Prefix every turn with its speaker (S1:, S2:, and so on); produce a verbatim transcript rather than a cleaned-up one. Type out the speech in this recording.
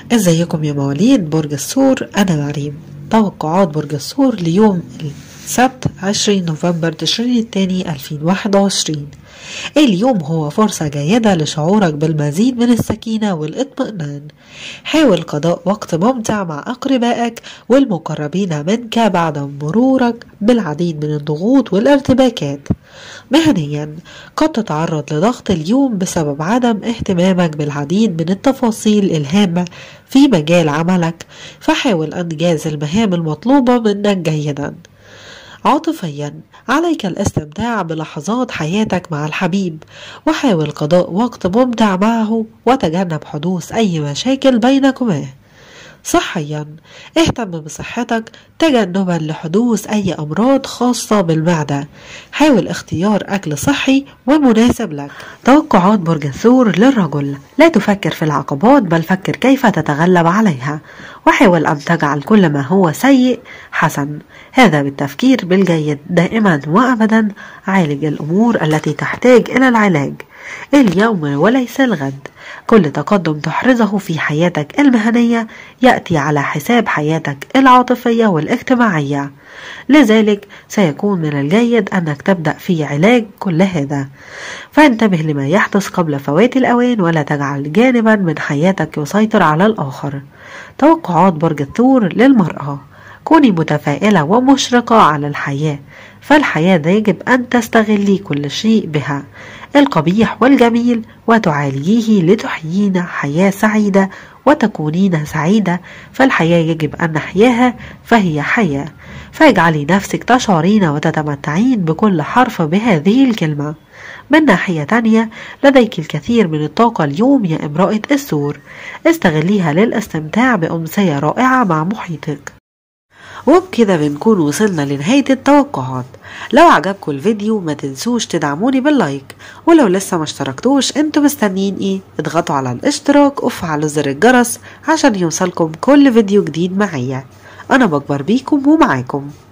S1: ازيكم يا مواليد برج الثور؟ انا مريم. توقعات برج الثور ليوم السبت عشرين نوفمبر تشرين الثاني ألفين وواحد وعشرين. اليوم هو فرصة جيدة لشعورك بالمزيد من السكينة والاطمئنان. حاول قضاء وقت ممتع مع أقربائك والمقربين منك بعد مرورك بالعديد من الضغوط والارتباكات. مهنيا، قد تتعرض لضغط اليوم بسبب عدم اهتمامك بالعديد من التفاصيل الهامة في مجال عملك، فحاول إنجاز المهام المطلوبة منك جيدا. عاطفيا، عليك الاستمتاع بلحظات حياتك مع الحبيب، وحاول قضاء وقت ممتع معه وتجنب حدوث أي مشاكل بينكما. صحيا، اهتم بصحتك تجنبا لحدوث أي أمراض خاصة بالمعدة. حاول اختيار أكل صحي ومناسب لك. توقعات برج الثور للرجل: لا تفكر في العقبات، بل فكر كيف تتغلب عليها، وحاول أن تجعل كل ما هو سيء حسن. هذا بالتفكير بالجيد دائما وأبدا. عالج الأمور التي تحتاج إلى العلاج اليوم وليس الغد. كل تقدم تحرزه في حياتك المهنية يأتي على حساب حياتك العاطفية والاجتماعية، لذلك سيكون من الجيد أنك تبدأ في علاج كل هذا. فانتبه لما يحدث قبل فوات الأوان، ولا تجعل جانبا من حياتك يسيطر على الآخر. توقعات برج الثور للمرأة: كوني متفائلة ومشرقة على الحياة، فالحياة يجب أن تستغلي كل شيء بها، القبيح والجميل، وتعالجيه لتحيين حياة سعيدة وتكونين سعيدة. فالحياة يجب أن نحياها، فهي حياة، فاجعلي نفسك تشعرين وتتمتعين بكل حرف بهذه الكلمة. من ناحية تانية، لديك الكثير من الطاقة اليوم يا امرأة الثور، استغليها للاستمتاع بأمسية رائعة مع محيطك. وبكده بنكون وصلنا لنهاية التوقعات. لو عجبكم الفيديو ما تنسوش تدعموني باللايك، ولو لسه ما اشتركتوش انتوا مستنيين ايه؟ اضغطوا على الاشتراك وفعلوا زر الجرس عشان يوصلكم كل فيديو جديد معايا. انا بكبر بيكم ومعاكم.